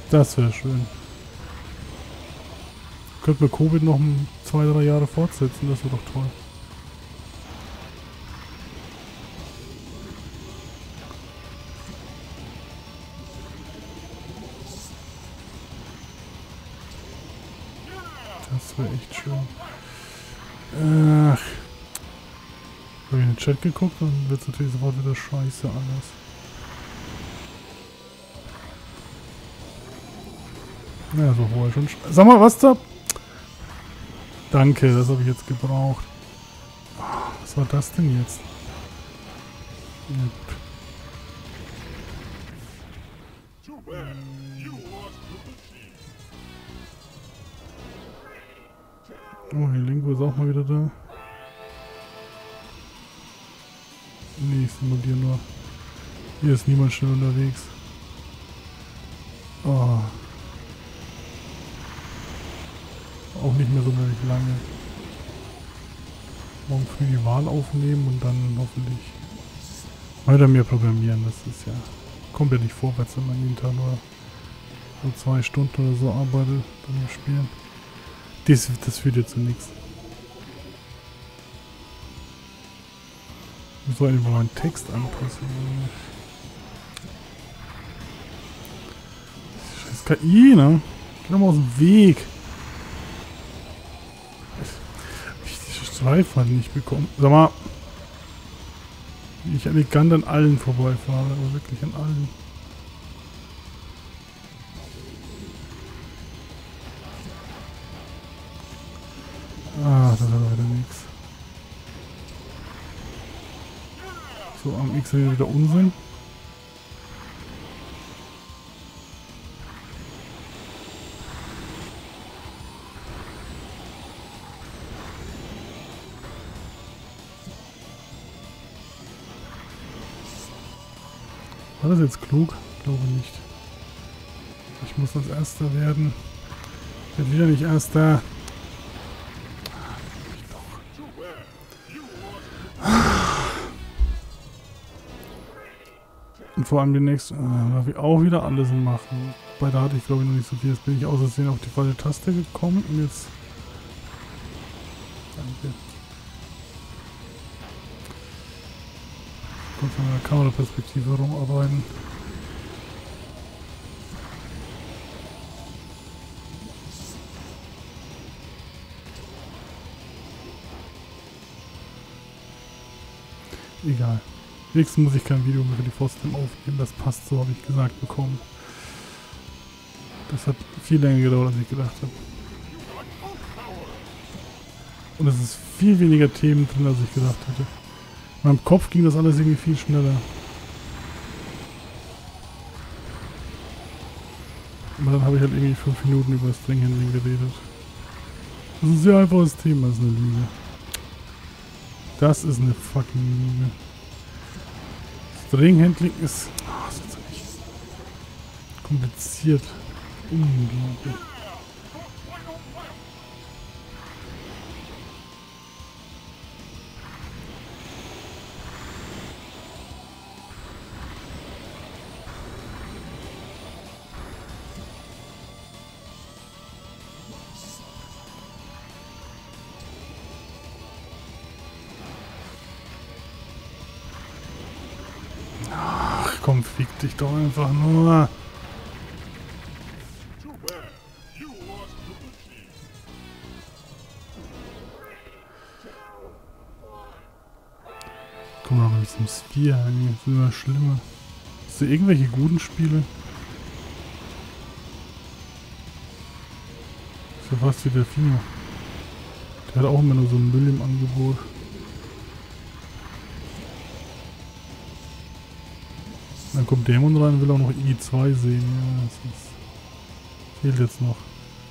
Das wäre schön. Könnten wir Covid noch 2-3 Jahre fortsetzen, das wäre doch toll. Das wäre echt schön. Ach. Habe ich in den Chat geguckt, dann wird es natürlich sofort wieder scheiße alles. Ja, so vorher schon. Sag mal, was da? Danke, das habe ich jetzt gebraucht. Was war das denn jetzt? Yep. Oh, die Lingo ist auch mal wieder da. Nee, ich simuliere nur. Hier ist niemand schnell unterwegs. Oh. Auch nicht mehr so wirklich lange. Morgen früh die Wahl aufnehmen und dann hoffentlich weiter mehr programmieren. Das ist ja, kommt ja nicht vorwärts, wenn man jeden Tag nur so 2 Stunden oder so arbeitet dann im Spielen. Das führt ja zu nichts. Ich muss einfach meinen Text anpassen. Scheiß KI, ne? Geh doch mal aus dem Weg. Streifen nicht bekommen. Sag mal, wie ich elegant an allen vorbeifahre, aber wirklich an allen. Ah, das hat wieder nichts. So, am X wieder Unsinn. War das jetzt klug? Ich glaube nicht. Ich muss als Erster werden. Ich werde wieder nicht Erster. Und vor allem demnächst darf ich auch wieder alles machen. Bei da hatte ich glaube ich noch nicht so viel. Jetzt bin ich aus Versehen auf die falsche Taste gekommen und jetzt... Danke. Ich kann von der Kameraperspektive rumarbeiten. Egal. Nächstes muss ich kein Video mehr für die Frostrim aufnehmen. Das passt, so habe ich gesagt bekommen. Das hat viel länger gedauert, als ich gedacht habe. Und es ist viel weniger Themen drin, als ich gedacht hätte. In meinem Kopf ging das alles irgendwie viel schneller. Aber dann habe ich halt irgendwie 5 Minuten über das Stringhandling geredet. Das ist ein sehr einfaches Thema, das ist eine Lüge. Das ist eine fucking Lüge. Stringhandling ist... Oh, das ist nicht kompliziert. Unglaublich. Ach komm, fick dich doch einfach nur. Guck mal, mit diesem Spear, das ist immer schlimmer. Hast du irgendwelche guten Spiele? Das ist ja fast wie der Fino. Der hat auch immer nur so einen Müll im Angebot. Dann kommt Dämon rein und will auch noch I2 sehen. Ja, das ist, fehlt jetzt noch.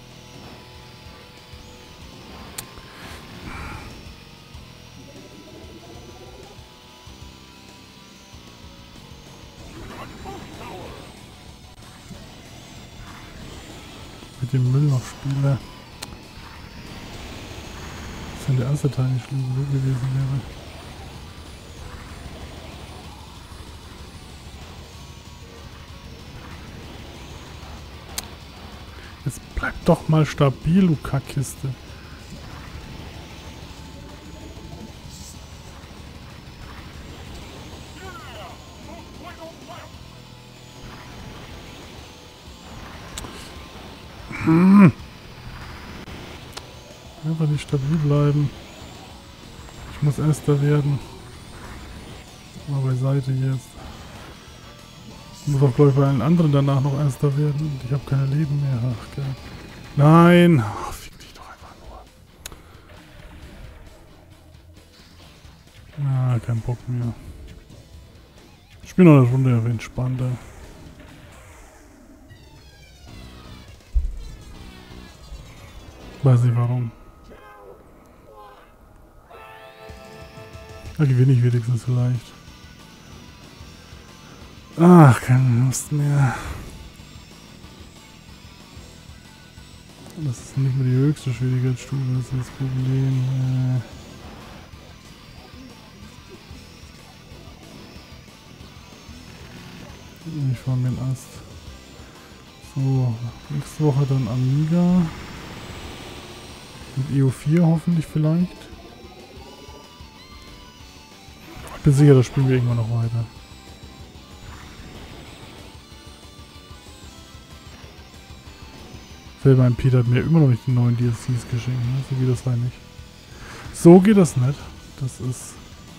Mit dem Müll noch spiele. Wenn der erste Teil nicht schlimm genug gewesen wäre. Jetzt bleib doch mal stabil, du Kackkiste. Einfach nicht stabil bleiben. Ich muss Erster werden. Mal beiseite jetzt. Ich muss auch, glaube ich, bei allen anderen danach noch Erster werden. Und ich habe keine Leben mehr. Ach, geil. Nein! Ach, fick dich doch einfach nur. Ah, kein Bock mehr. Ich spiele noch eine Runde auf entspannter. Weiß nicht warum. Da gewinne ich wenigstens vielleicht. Ach, keine Lust mehr. Das ist nicht mehr die höchste Schwierigkeitsstufe, das ist das Problem. Ich fahre mir den Ast. So, nächste Woche dann Amiga. Mit EU4 hoffentlich vielleicht. Ich bin sicher, das spielen wir irgendwann noch weiter. Mein Peter hat mir immer noch nicht die neuen DLCs geschenkt, ne? So geht das halt nicht. So geht das nicht. Das ist...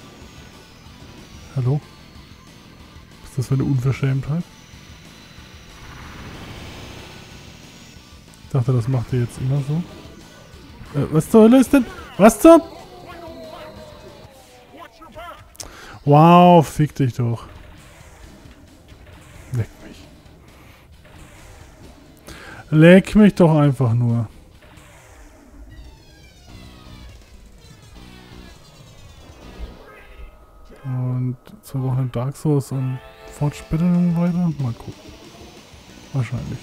Hallo? Was ist das für eine Unverschämtheit? Ich dachte, das macht er jetzt immer so. Was zur Hölle ist denn? Was zur... Wow, fick dich doch. Leck mich. Leck mich doch einfach nur. Und 2 Wochen in Dark Souls und fort später dann weiter. Mal gucken. Wahrscheinlich.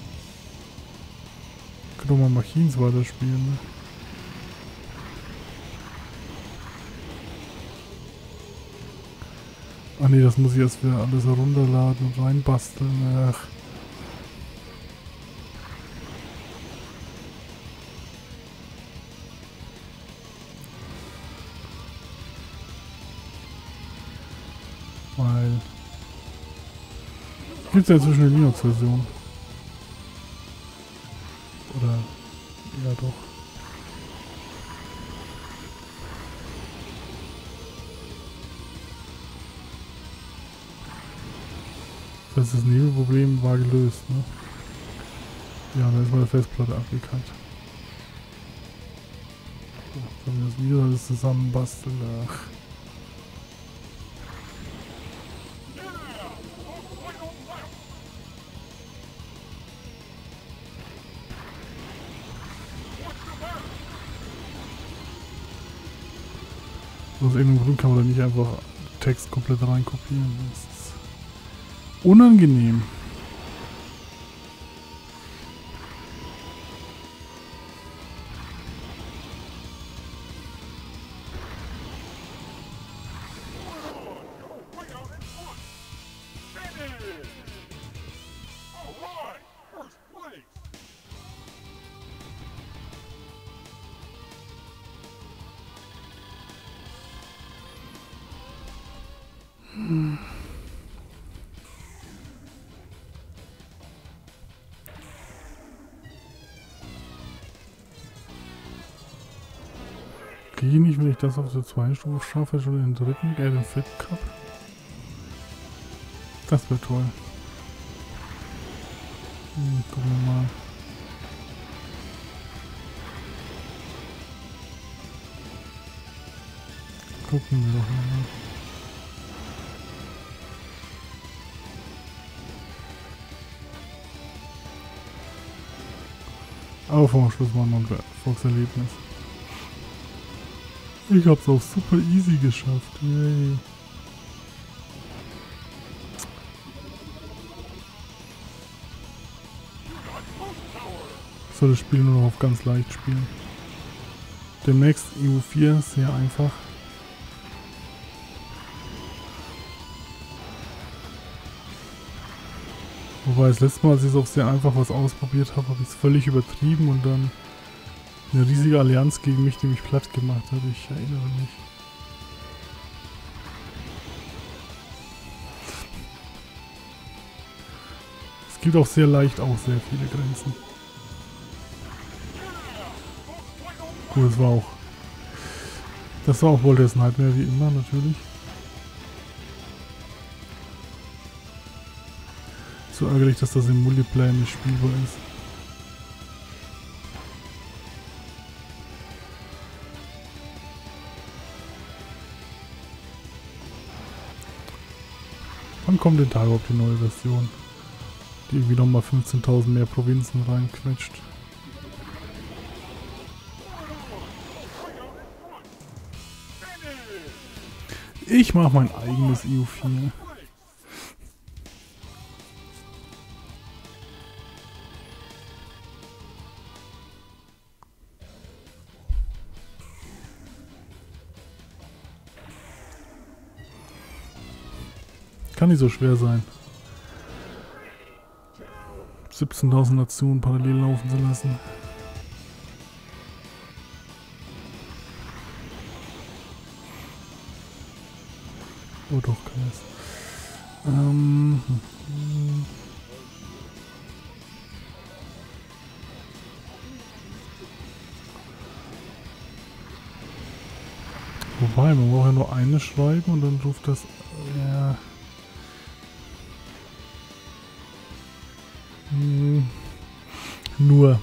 Können wir mal Machines weiterspielen, ne? Ach nee, das muss ich erst wieder alles herunterladen und reinbasteln. Ach. Weil... Gibt es ja inzwischen eine Linux-Version. Oder... Ja doch. Das heißt, das Nebelproblem war gelöst, ne? Ja, da ist meine Festplatte abgekackt. So, wenn wir das wieder alles zusammenbasteln, ach. Aus irgendeinem Grund kann man da nicht einfach Text komplett reinkopieren. Das ist unangenehm. Kriege ich nicht, wenn ich das auf der 2. Stufe schaffe, schon den 3., den 4. Cup? Das wäre toll. Gucken wir mal. Gucken wir doch mal. Aber vor dem Schluss machen wir ein Erfolgserlebnis. Ich hab's auch super easy geschafft. Yay. Ich soll das Spiel nur noch auf ganz leicht spielen. Demnächst EU4, sehr einfach. Wobei das letzte Mal, als ich es auf sehr einfach was ausprobiert habe, habe ich es völlig übertrieben und dann eine riesige Allianz gegen mich, die mich platt gemacht hat. Ich erinnere mich. Es gibt auch sehr leicht auch sehr viele Grenzen. Gut, das war auch Voltes Nightmare wie immer natürlich. So ärgerlich, dass das im Multiplayer nicht spielbar ist. Wann kommt den Tag auf die neue Version? Die irgendwie nochmal 15.000 mehr Provinzen reinquetscht. Ich mache mein eigenes EU4. Kann nicht so schwer sein. 17.000 Nationen parallel laufen zu lassen. Oh doch, kann es. Wobei, man braucht ja nur eine schreiben und dann ruft das... Ja... Nur.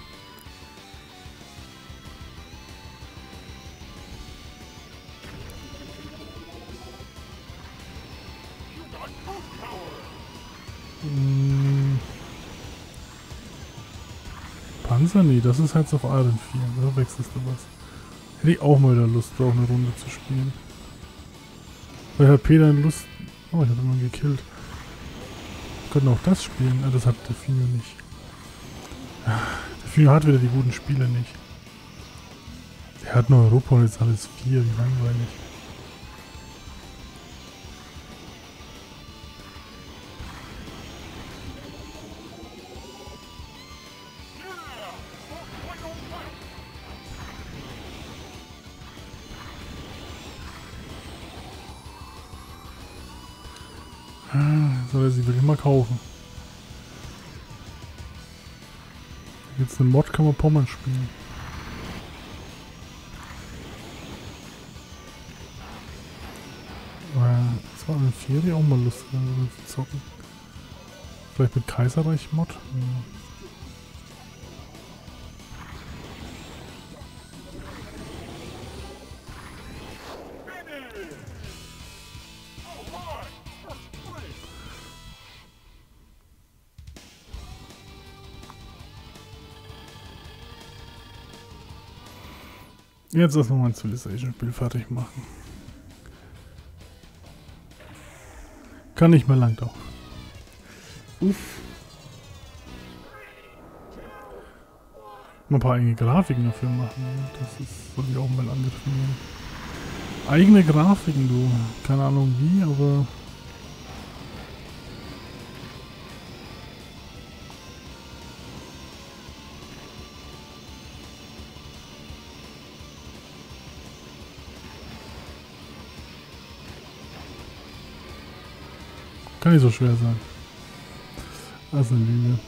Panzer? Nee, das ist Hearts of Iron 4. Da wechselst du was. Hätte ich auch mal wieder Lust drauf, eine Runde zu spielen. Weil Herr Peter Lust... Oh, ich habe ihn gekillt. Wir können auch das spielen. Das hat der Fino nicht. Der Fino hat wieder die guten Spiele nicht. Der hat nur Europa und jetzt alles 4. Wie langweilig. Soll er sie wirklich mal kaufen? Jetzt eine Mod kann man Pommern spielen. Das war eine Ferie auch mal lustig, zu zocken. Vielleicht mit Kaiserreich-Mod? Jetzt erst noch mal ein Civilization-Spiel fertig machen. Kann nicht mehr lang doch. Uff. Mal ein paar eigene Grafiken dafür machen. Das ist, soll ich auch mal angefangen. Eigene Grafiken, du. Keine Ahnung wie, aber... Kann nicht so schwer sein. Das ist eine Lüge.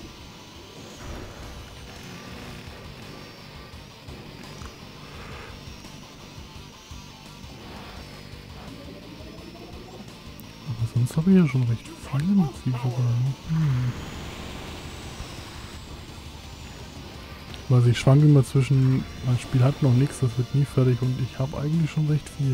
Aber sonst habe ich ja schon recht viele Motive sogar. Also ich schwanke immer zwischen, mein Spiel hat noch nichts, das wird nie fertig und ich habe eigentlich schon recht viel.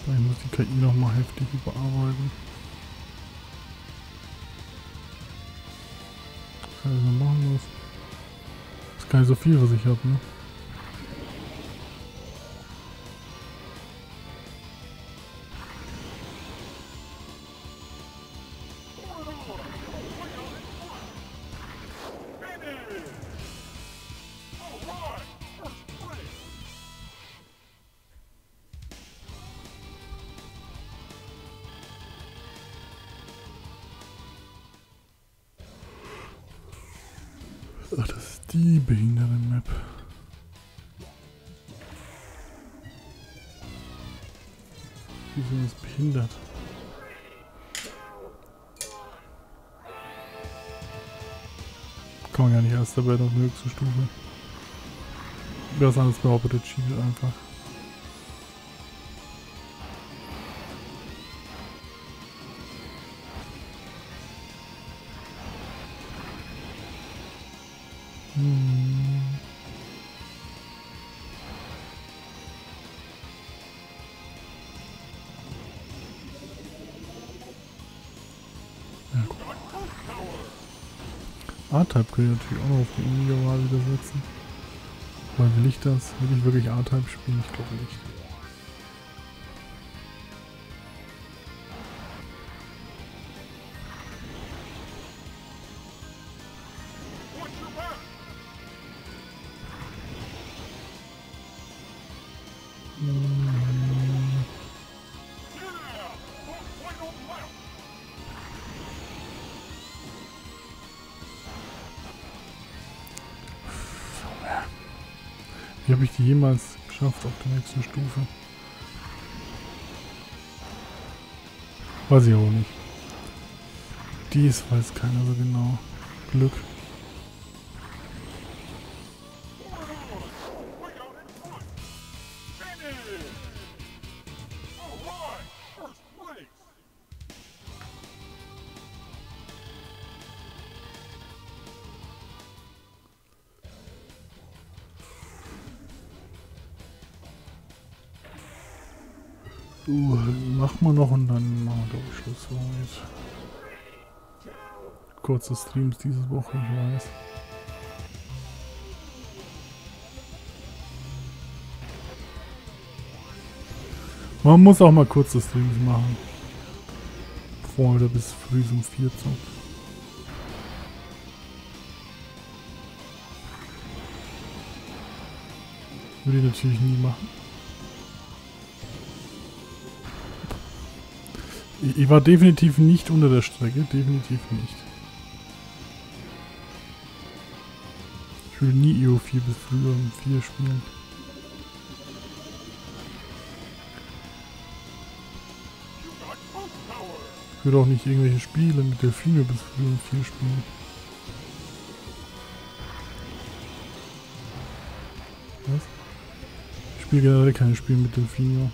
Ich muss die KI nochmal heftig überarbeiten. Was kann ich noch machen muss? Das ist gar nicht so viel, was ich habe, ne? Ach, das ist die behinderte Map. Wieso ist behindert? Kann man ja nicht erst dabei auf der höchsten Stufe. Wer es anders behauptet, cheatet einfach. A-Type können ich natürlich auch noch auf die Individual wieder setzen. Aber will ich das? Will ich wirklich A-Type spielen? Ich glaube nicht. Wie habe ich die jemals geschafft auf der nächsten Stufe? Weiß ich auch nicht. Dies weiß keiner so genau. Glück. Machen wir noch und dann machen wir doch Schluss für heute. Kurze Streams diese Woche, ich weiß. Man muss auch mal kurze Streams machen. Bevor wieder bis früh um 4 zockt. Würde ich natürlich nie machen. Ich war definitiv nicht unter der Strecke, definitiv nicht. Ich will nie EO4 bis früher um 4 spielen. Ich würde auch nicht irgendwelche Spiele mit Delfine bis früher um 4 spielen. Was? Ich spiele generell keine Spiele mit Delfine.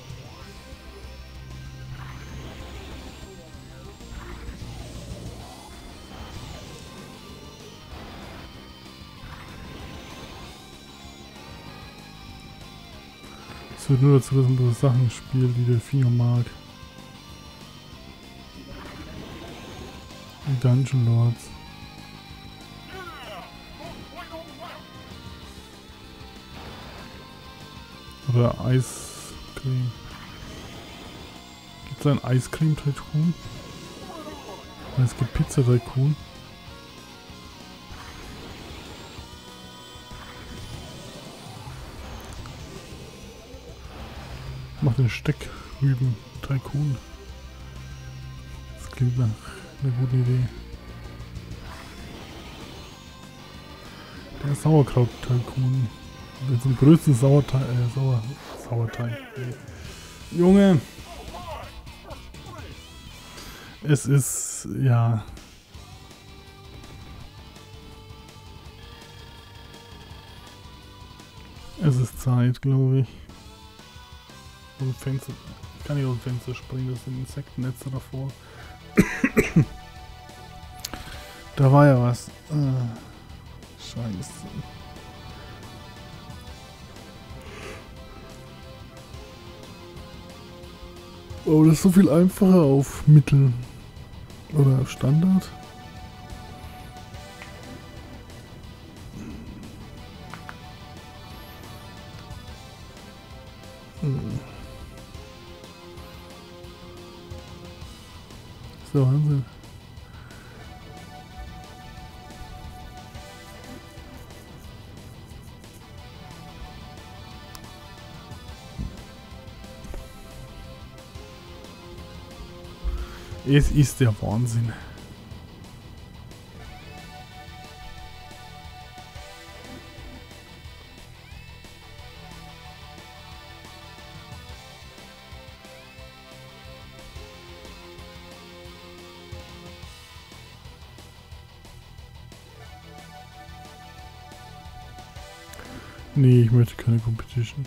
Es wird nur dazu, dass man so Sachen spielt, die Delfino mag. Die Dungeon Lords. Oder Eiscreme. Gibt es einen Eiscreme-Tycoon? Es gibt Pizza-Tycoon. Mach den Steckrüben-Tycoon. Das klingt nach einer guten Idee. Der Sauerkraut-Tycoon. Mit zum größten Sauerteig. Sauerteig. Junge! Es ist, ja. Es ist Zeit, glaube ich. Fenster, ich kann nicht aus dem Fenster springen, das sind Insektennetze davor. Da war ja was. Scheiße. Oh, das ist so viel einfacher auf Mittel. Oder Standard. Das ist der Wahnsinn. Es ist der Wahnsinn. Nee, ich möchte keine Competition.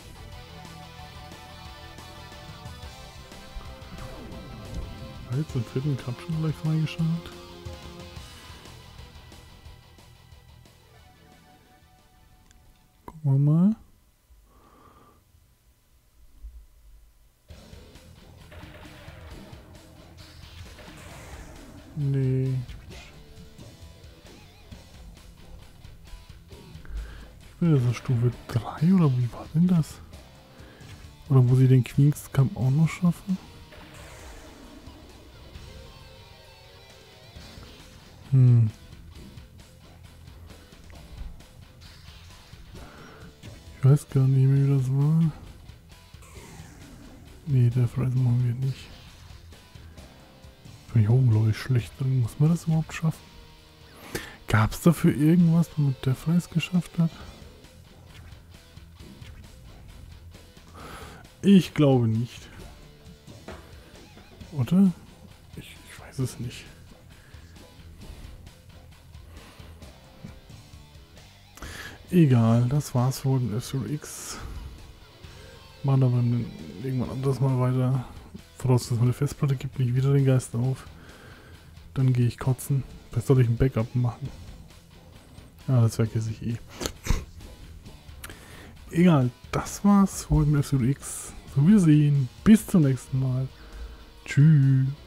Jetzt den vierten Cup schon gleich freigeschaltet. Gucken wir mal. Nee. Ich bin jetzt auf Stufe 3 oder wie war denn das? Oder muss ich den Queen's Cup auch noch schaffen? Ich weiß gar nicht mehr, wie das war. Nee, der Preis machen wir nicht. Bin ich unglaublich schlecht drin. Muss man das überhaupt schaffen? Gab es dafür irgendwas, womit der Preis geschafft hat? Ich glaube nicht. Oder? Ich weiß es nicht. Egal, das war's für den SRX. Machen aber irgendwann anderes mal weiter. Voraus, dass es eine Festplatte gibt, nicht wieder den Geist auf. Dann gehe ich kotzen. Vielleicht soll ich ein Backup machen. Ja, das vergesse ich eh. Egal, das war's für den SRX. So, wir sehen. Bis zum nächsten Mal. Tschüss.